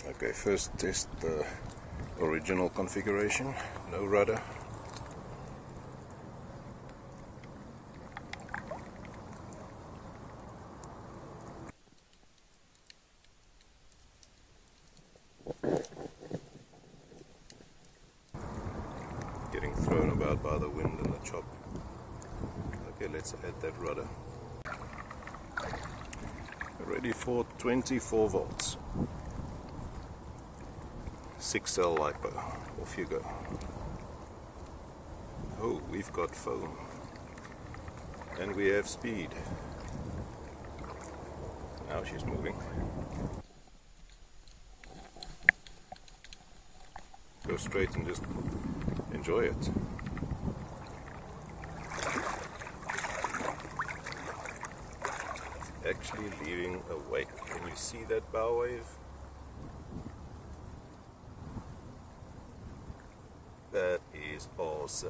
Okay, first test the original configuration, no rudder. Getting thrown about by the wind and the chop. Okay, let's add that rudder. Ready for 24 volts. 6-cell Lipo. Off you go. Oh, we've got foam. And we have speed. Now she's moving. Go straight and just enjoy it. Actually leaving a wake. Can you see that bow wave? That is awesome.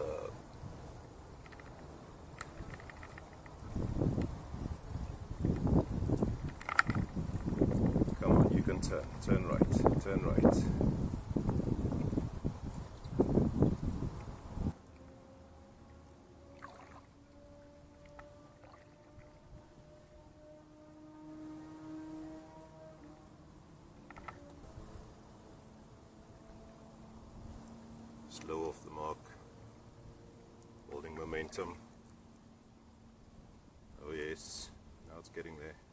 Come on, you can turn right, turn right. Slow off the mark, holding momentum. Oh yes, now it's getting there.